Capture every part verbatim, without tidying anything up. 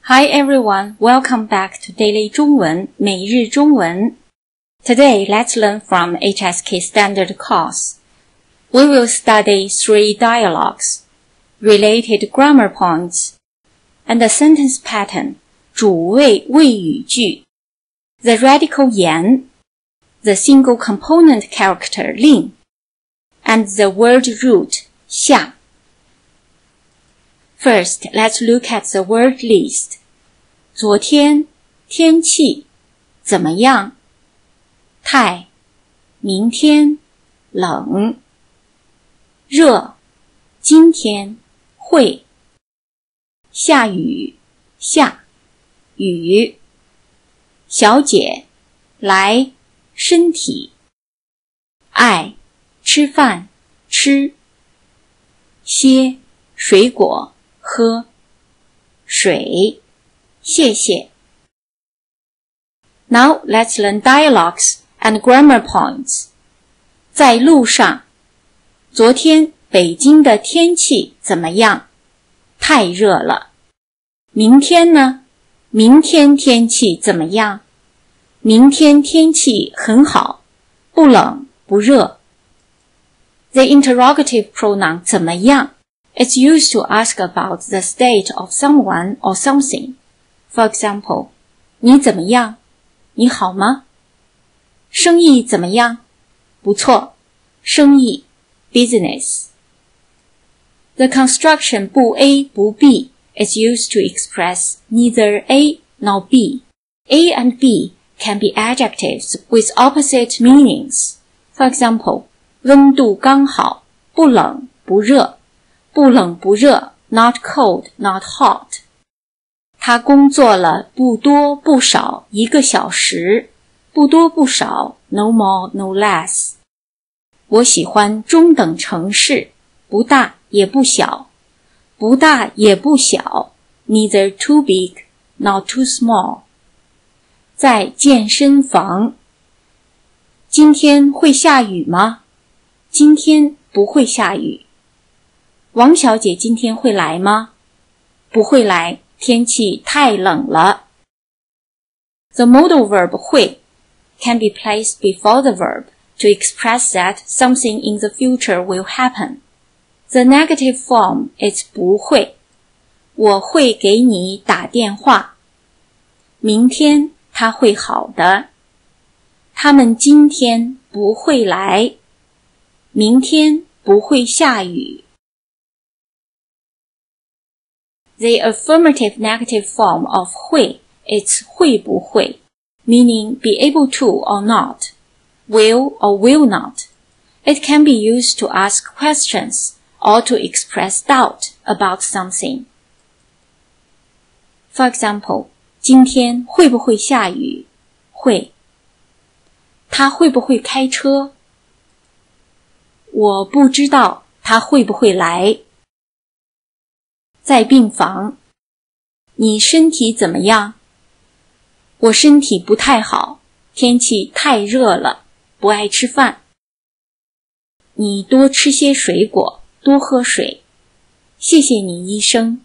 Hi everyone, welcome back to Daily 中文每日中文。Today, let's learn from H S K Standard Course. We will study three dialogs, related grammar points, and the sentence pattern, 主谓谓语句, the radical yán, the single component character 令, and the word root 下。First, let's look at the word list. 昨天天气怎么样？太，明天冷，热，今天会，下雨下，雨，小姐来，身体，爱，吃饭吃，些，水果喝，水，谢谢。Now let's learn dialogs and grammar points. 在路上，昨天北京的天气怎么样？太热了。明天呢？明天天气怎么样？明天天气很好，不冷不热。The interrogative pronoun 怎么样 is used to ask about the state of someone or something. For example, 你怎么样？你好吗？生意怎么样？不错。生意 business. The construction 不 A 不 B is used to express neither A nor B. A and B can be adjectives with opposite meanings. For example, 温度刚好，不冷不热。不冷不热 not cold, not hot. 他工作了不多不少一个小时，不多不少 no more, no less. 我喜欢中等城市，不大也不小，不大也不小 neither too big, not too small. 在健身房，今天会下雨吗？今天不会下雨。王小姐今天会来吗？不会来，天气太冷了。The modal verb 会 can be placed before the verb to express that something in the future will happen. The negative form is 不会。我会给你打电话。明天他会好的。他们今天不会来。明天不会下雨。The affirmative negative form of 会 is 会不会 meaning be able to or not, will or will not. It can be used to ask questions or to express doubt about something. For example, 今天会不会下雨？会。他会不会开车？我不知道他会不会来。在病房，你身体怎么样？我身体不太好，天气太热了，不爱吃饭。你多吃些水果，多喝水。谢谢你，医生。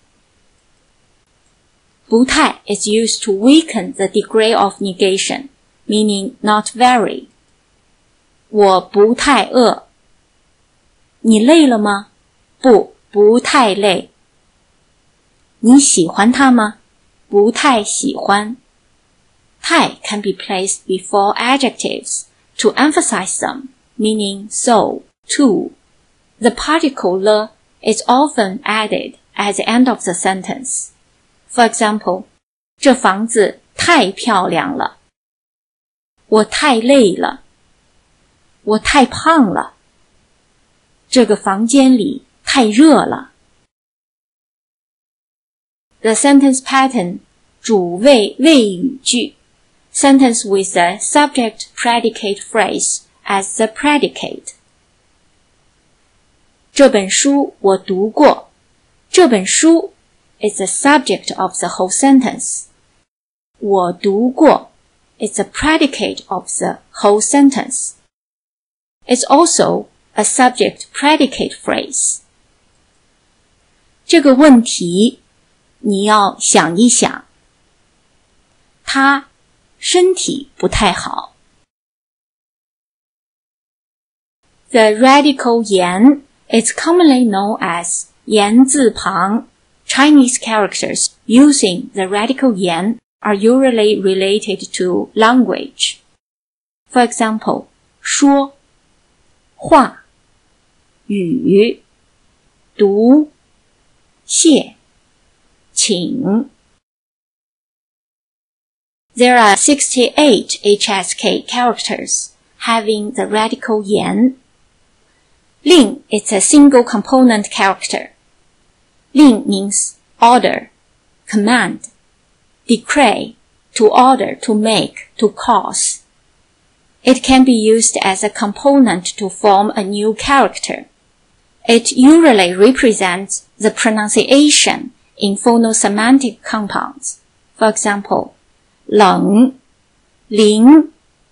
不太 is used to weaken the degree of negation, meaning not very. 我不太饿。你累了吗？不，不太累。你喜欢它吗？不太喜欢。太 can be placed before adjectives to emphasize them, meaning so, too. The particle 了 is often added at the end of the sentence. For example, 这房子太漂亮了。我太累了。我太胖了。这个房间里太热了。The sentence pattern 主谓谓语句 sentence with a subject-predicate phrase as the predicate. 这本书我读过。这本书 is the subject of the whole sentence. 我读过 is the predicate of the whole sentence. It's also a subject-predicate phrase. 这个问题你要想一想，他身体不太好。The radical yán is commonly known as yánzìpáng. Chinese characters using the radical yán are usually related to language. For example, 说、话、语、读、谢、请。There are sixty-eight H S K characters having the radical yán. 令 is a single component character. 令 means order, command, decree, to order, to make, to cause. It can be used as a component to form a new character. It usually represents the pronunciation in phono-semantic compounds. For example, 冷、零、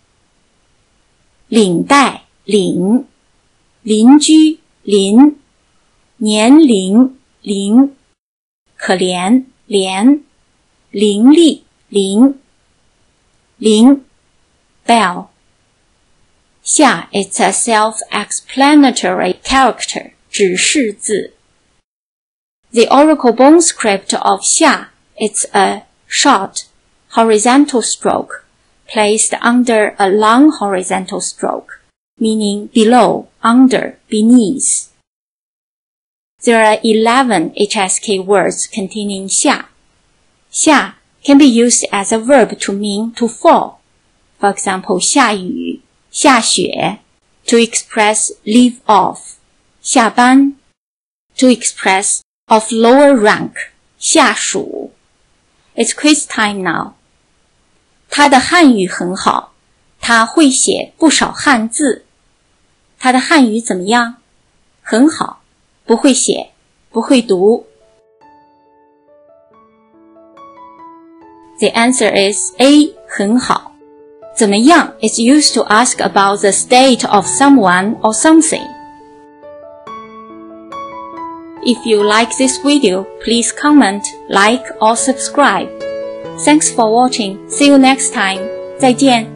领带、领、邻居、邻、年龄、龄、可怜、怜、伶俐、伶、铃、bell. 下 is a self-explanatory character, 指示字。The oracle bone script of 下 is a short, horizontal stroke placed under a long horizontal stroke, meaning below, under, beneath. There are eleven H S K words containing 下. 下 can be used as a verb to mean to fall. For example, 下雨、下雪 to express leave off, 下班 to express of lower rank, 下属。It's quiz time now. 他的汉语很好，他会写不少汉字。他的汉语怎么样？很好，不会写，不会读。The answer is A, 很好。怎么样 is used to ask about the state of someone or something. If you like this video, please comment, like or subscribe. Thanks for watching. See you next time. 再见。